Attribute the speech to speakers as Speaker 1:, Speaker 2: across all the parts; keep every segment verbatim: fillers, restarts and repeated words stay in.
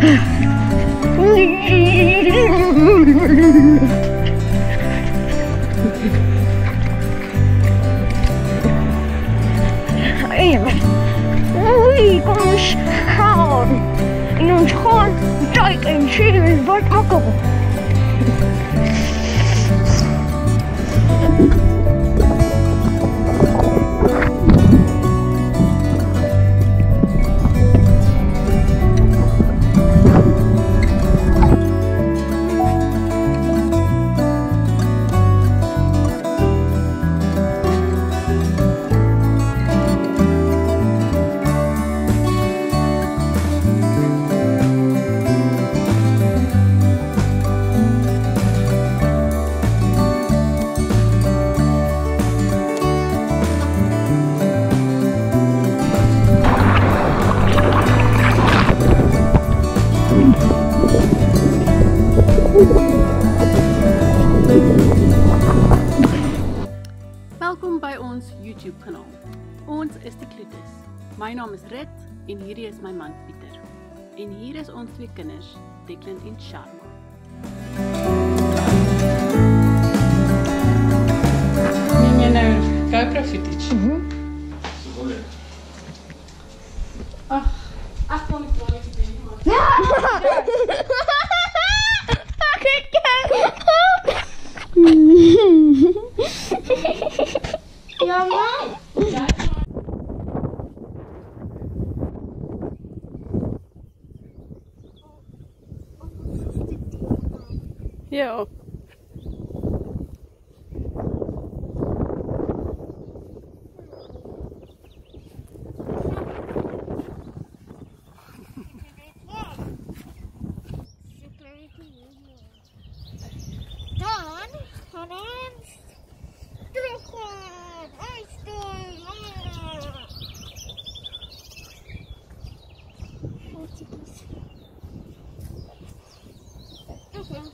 Speaker 1: Oei, kom ons gaan. En ons gaan duik en sien wat ook al.
Speaker 2: Welkom by ons YouTube kanaal. Ons is die Kloetes. My naam is Rit en hierdie is my man Pieter. En hier is ons twee kinders, Declan en Sharma.
Speaker 3: Neem jy nou GoPro footage?
Speaker 1: Mhm.
Speaker 3: Ag, ek kon nie plan nie doen maar.
Speaker 1: Ja, ma.
Speaker 2: Ja.
Speaker 1: Dan gaan ons terug gaan. Uitstoot. Foto's. Okay.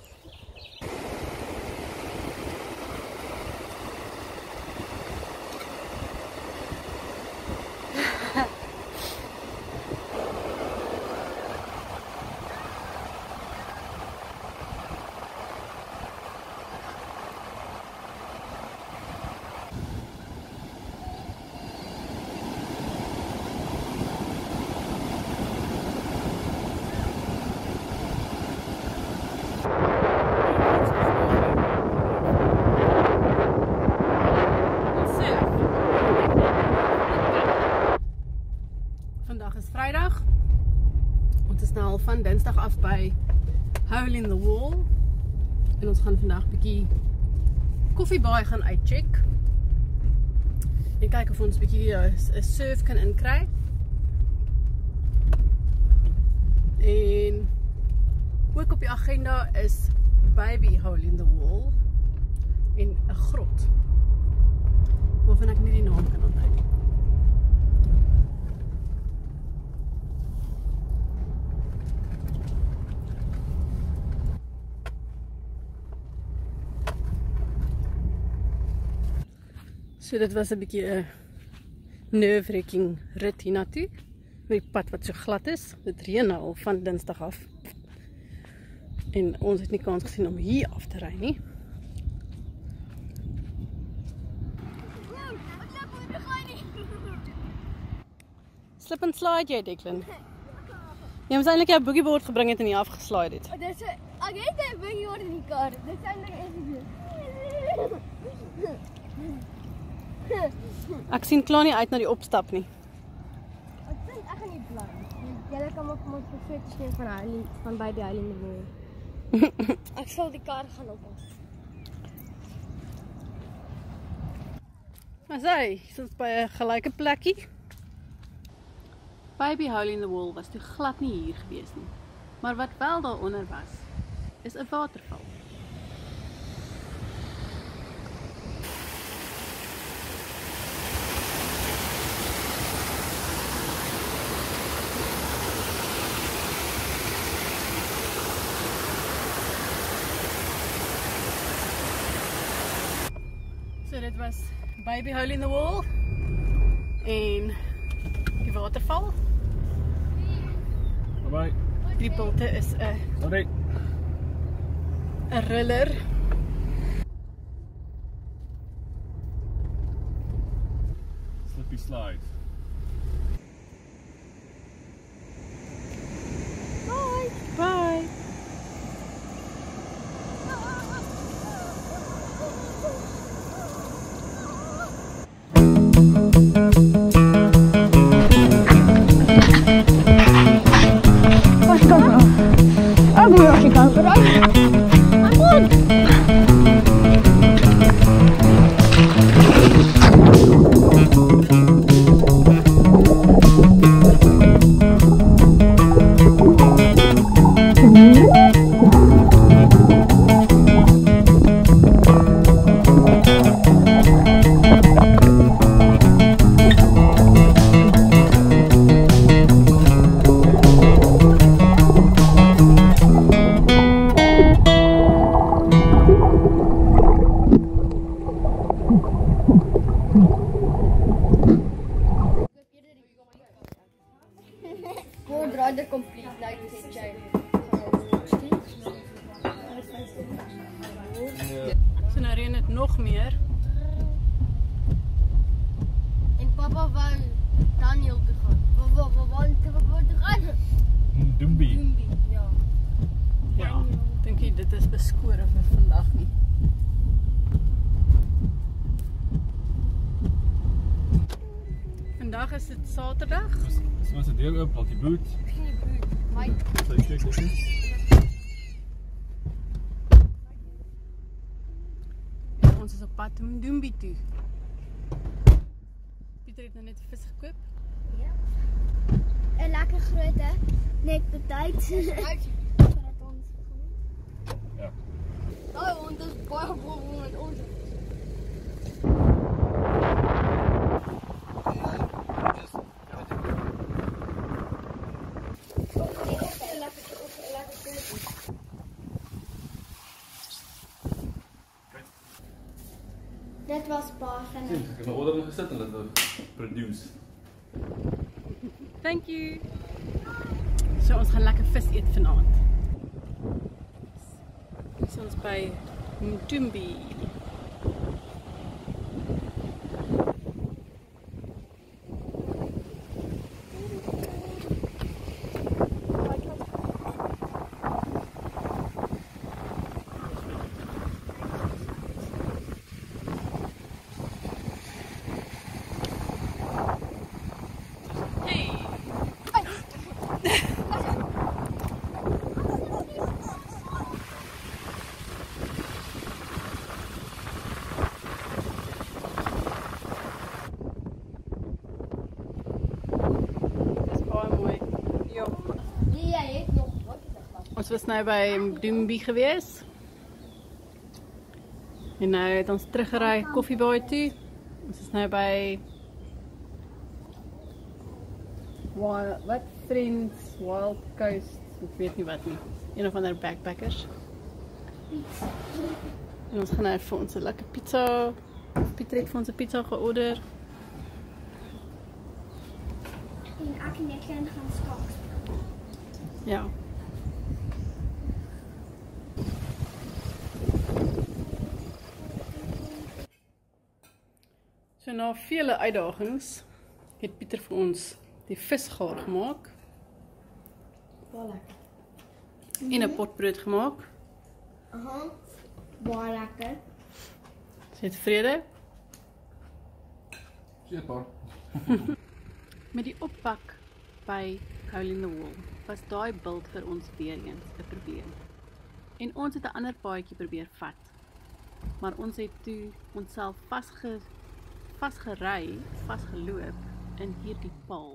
Speaker 2: Vandag is Vrydag. Ons is nou al van Dinsdag af by Hole in the Wall. En ons gaan vandag 'n bietjie koffiebaai gaan uitcheck. En kyk of ons 'n bietjie 'n surf kan inkry. En ook op die agenda is Baby Hole in the Wall en 'n grot waarvan ek nie die naam kan onthou nie. So dit was 'n bietjie 'n nerve-wracking rit hiernatoe met die pad wat so glad is. Dit reën nou al van Dinsdag af. En ons het nie kans gesien om hier af te ry nie. Slip and slide jy, Declan. Jy moes eintlik jou boogieboard gebring het en hier afgeslide het.
Speaker 1: Dit is ek het 'n boogieboard in die kar. Dit is eintlik effens.
Speaker 2: Ek sien klaar nie uit na die opstap nie.
Speaker 1: Ek dink ek gaan nie bly. Julle kan ook mos foto's neem van Hole van Baby Hole in the Wall. Ek sal die kar gaan oppas.
Speaker 2: Maar sy, sit by 'n gelyke plekkie. Baby Hole in the Wall was toe glad nie hier gewees nie. Maar wat wel daaronder was, is 'n waterval. So dit was Baby Hole in the Wall en die waterval.
Speaker 4: Bye bye.
Speaker 2: Die pilte is 'n
Speaker 4: Sorry.
Speaker 2: 'n riller.
Speaker 4: Slippy slide.
Speaker 1: Bye.
Speaker 2: Bye.
Speaker 1: Wacht, kom nou. Ik moet nog je kanker uit. Board rider complete, like this chain.
Speaker 2: So nou reën dit nog meer.
Speaker 1: En papa wou Daniel te gaan. We wou we wou te gaan.
Speaker 4: Doombi.
Speaker 1: Doombi, ja.
Speaker 2: Ja, dink jy dit is beskore vir vandag nie. Vandag is dit Saterdag.
Speaker 4: So was 'n deur oop, laat die boot.
Speaker 1: Misschien die buurt. Maar
Speaker 4: So kyk dit is.
Speaker 2: En ons is op pad om Doombi toe. Pieter het nou net vis gekoop.
Speaker 1: ja.
Speaker 5: Een lekker grote nekpartijt.
Speaker 1: Zodat ons
Speaker 4: Ja.
Speaker 1: daai hond is baie vol met ons.
Speaker 5: Dit was baie vinnig.
Speaker 4: Ek het my order gesit en dit word produce.
Speaker 2: Thank you. So ons gaan lekker vis eet vanaand. So ons by Doombi. Ons was nou by Doombi gewees. En nou het ons teruggery Koffiebaai toe. Ons is nou by Wild, wat Friends Wild Coast, ek weet nie wat nie. Een of ander backpackers. En ons gaan nou vir ons 'n lekker pizza. Pieter het vir ons 'n pizza georder.
Speaker 5: En ek en ek gaan skaaks.
Speaker 2: Ja. So na vele uitdagings het Pieter vir ons die vis gaar gemaak.
Speaker 1: Baie lekker.
Speaker 2: En 'n potbrood gemaak.
Speaker 1: Aha. Baie lekker.
Speaker 2: Is jy tevrede?
Speaker 4: Seker.
Speaker 2: Met die oppak by Hole in the Wall was daai bult vir ons weer eens 'n probleem. En ons het 'n ander paadjie probeer vat. Maar ons het toe onsself vasge vasgery, vasgeloop in hierdie paal.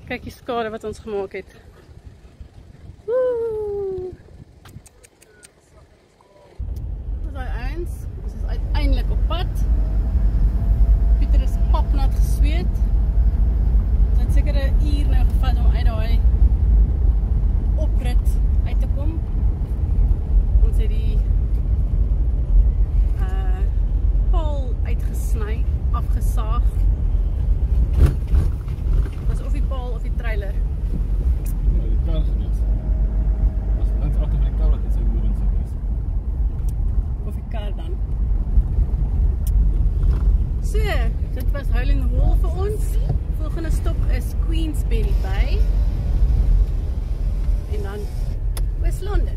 Speaker 2: Kyk die skade wat ons gemaak het. Woe! Dis daai eens. Ons is uiteindelik op pad. Pieter is papnat gesweet. Dit het seker 'n uur nou gevat om uit daai oprit uit te kom. Ons het die uh, paal uitgesny, afgesaag. Was of die paal of die trailer.
Speaker 4: Ja, die kar genees. As links agter by die kar wat dit sy moerend sou wees.
Speaker 2: Of die kar dan. So, dit was Howling the Wall vir ons. Volgende stop is Queensberry Bay. En dan West London.